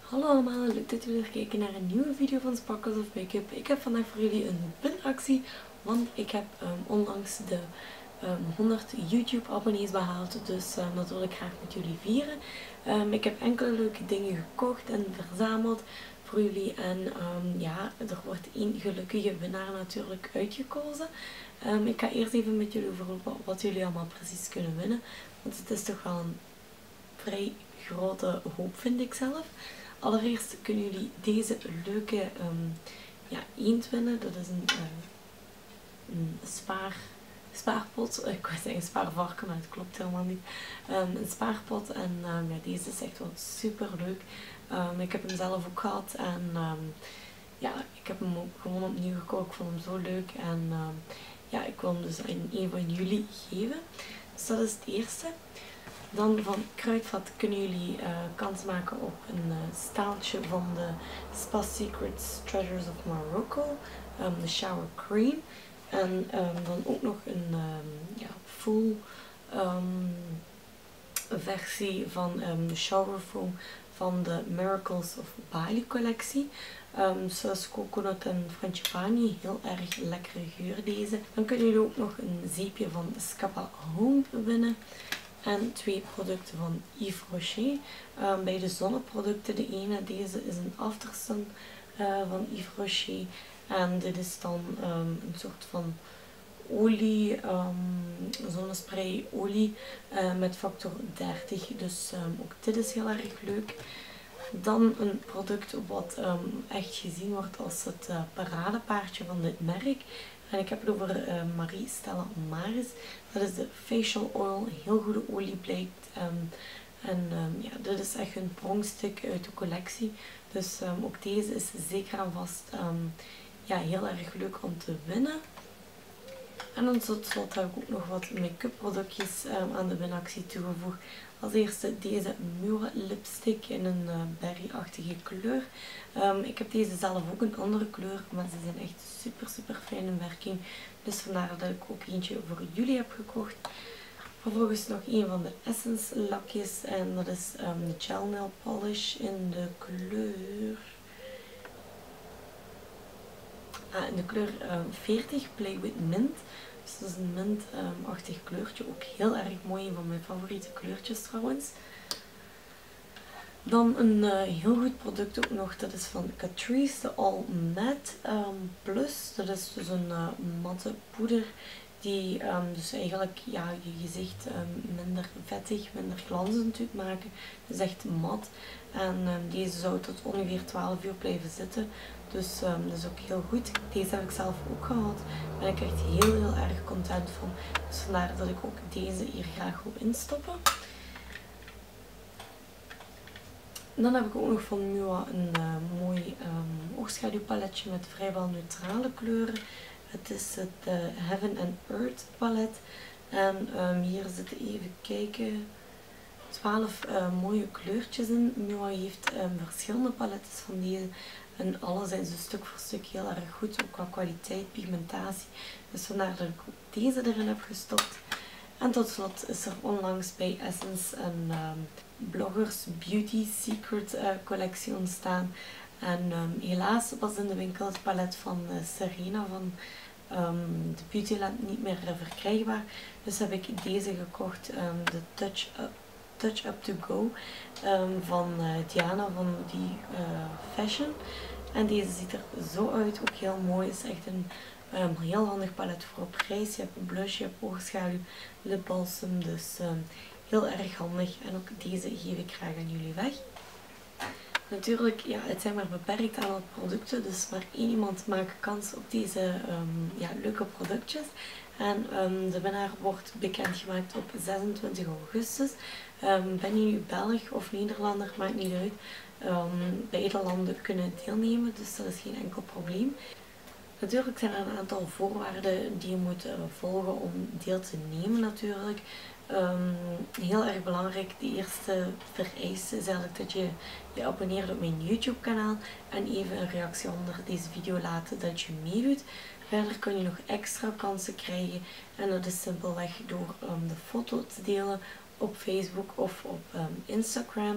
Hallo allemaal, leuk dat jullie weer kijken naar een nieuwe video van Sparkles of Make-up. Ik heb vandaag voor jullie een pinactie, want ik heb onlangs de 100 YouTube abonnees behaald, dus dat wil ik graag met jullie vieren. Ik heb enkele leuke dingen gekocht en verzameld voor jullie en ja, er wordt één gelukkige winnaar natuurlijk uitgekozen. Ik ga eerst even met jullie over wat jullie allemaal precies kunnen winnen, want het is toch wel een vrij grote hoop, vind ik zelf. Allereerst kunnen jullie deze leuke eend winnen. Dat is een spaarpot. Ik wou zeggen spaarvarken, maar het klopt helemaal niet. Een spaarpot en ja, deze is echt wel super leuk. Ik heb hem zelf ook gehad en ja, ik heb hem ook gewoon opnieuw gekocht. Ik vond hem zo leuk en ja, ik wil hem dus aan een van jullie geven. Dus dat is het eerste. Dan van Kruidvat kunnen jullie kans maken op een staaltje van de Spa Secrets Treasures of Morocco, de Shower Cream. En dan ook nog een ja, full versie van de Shower Foam van de Miracles of Bali collectie. Zoals coconut en frangipani, heel erg lekkere geur deze. Dan kunnen jullie ook nog een zeepje van Scapa Home winnen. En 2 producten van Yves Rocher. Bij de zonneproducten, de ene, deze is een Aftersun van Yves Rocher. En dit is dan een soort van olie, zonnespray olie met factor 30. Dus ook dit is heel erg leuk. Dan een product wat echt gezien wordt als het paradepaardje van dit merk. En ik heb het over Marie Stella Maris. Dat is de Facial Oil. Een heel goede olie blijkt. Ja, dit is echt een pronkstuk uit de collectie. Dus ook deze is zeker en vast ja, heel erg leuk om te winnen. En dan tot slot heb ik ook nog wat make-up productjes aan de winactie toegevoegd. Als eerste deze Mura lipstick in een berry-achtige kleur. Ik heb deze zelf ook een andere kleur, maar ze zijn echt super fijn in werking. Dus vandaar dat ik ook eentje voor jullie heb gekocht. Vervolgens nog een van de Essence lakjes en dat is de Gel Nail Polish in de kleur 40 Play with Mint. Dus dat is een mintachtig kleurtje, ook heel erg mooi, een van mijn favoriete kleurtjes trouwens. Dan een heel goed product ook nog, dat is van Catrice, de All Matte Plus. Dat is dus een matte poeder die dus eigenlijk ja, je gezicht minder vettig, minder glanzend doet maken. Het is echt mat en deze zou tot ongeveer 12 uur blijven zitten. Dus dat is ook heel goed. Deze heb ik zelf ook gehad. Daar ben ik echt heel erg content van. Dus vandaar dat ik ook deze hier graag wil instoppen. Dan heb ik ook nog van Mua een mooi oogschaduwpaletje met vrijwel neutrale kleuren. Het is het Heaven and Earth palet. En hier zitten, even kijken, 12 mooie kleurtjes in. Mua heeft verschillende paletten van deze. En alle zijn ze stuk voor stuk heel erg goed, ook qua kwaliteit, pigmentatie. Dus vandaar dat ik ook deze erin heb gestopt. En tot slot is er onlangs bij Essence een Bloggers Beauty Secret collectie ontstaan. En helaas was in de winkel het palet van Serena van de Beautyland niet meer verkrijgbaar. Dus heb ik deze gekocht, de Touch Up To Go van Diana van die Fashion. En deze ziet er zo uit, ook heel mooi. Het is echt een heel handig palet voor op reis. Je hebt een blush, je hebt oogschaduw, lipbalsem, dus heel erg handig. En ook deze geef ik graag aan jullie weg. Natuurlijk, ja, het zijn maar beperkt aantal producten, dus maar één iemand maakt kans op deze ja, leuke productjes. En de winnaar wordt bekendgemaakt op 26 augustus. Ben je nu Belg of Nederlander, maakt niet uit. Beide landen kunnen deelnemen, dus dat is geen enkel probleem. Natuurlijk zijn er een aantal voorwaarden die je moet volgen om deel te nemen natuurlijk. Heel erg belangrijk, de eerste vereiste is eigenlijk dat je je abonneert op mijn YouTube kanaal en even een reactie onder deze video laten dat je meedoet. Verder kun je nog extra kansen krijgen en dat is simpelweg door de foto te delen op Facebook of op Instagram.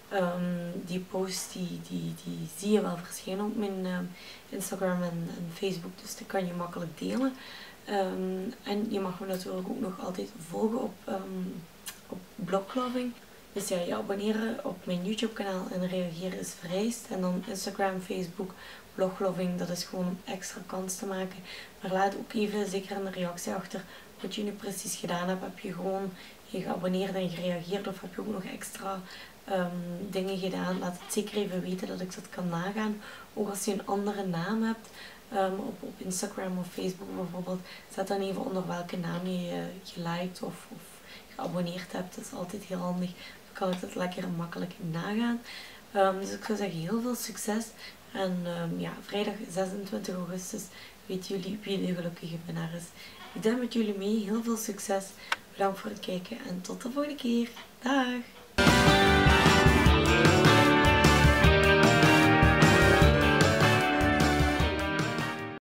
Die post die zie je wel verschijnen op mijn Instagram en Facebook, dus die kan je makkelijk delen. En je mag me natuurlijk ook nog altijd volgen op Blogloving. Dus ja, je abonneren op mijn YouTube kanaal en reageren is vereist. En dan Instagram, Facebook, Blogloving, dat is gewoon om extra kans te maken. Maar laat ook even zeker een reactie achter wat je nu precies gedaan hebt. Heb je gewoon je geabonneerd en gereageerd of heb je ook nog extra dingen gedaan? Laat het zeker even weten dat ik dat kan nagaan. Ook als je een andere naam hebt op Instagram of Facebook bijvoorbeeld, zet dan even onder welke naam je geliked of geabonneerd hebt. Dat is altijd heel handig. Dan kan ik dat lekker en makkelijk nagaan. Dus ik zou zeggen heel veel succes. En ja, vrijdag 26 augustus weten jullie wie de gelukkige winnaar is. Ik doe met jullie mee. Heel veel succes. Bedankt voor het kijken en tot de volgende keer. Dag!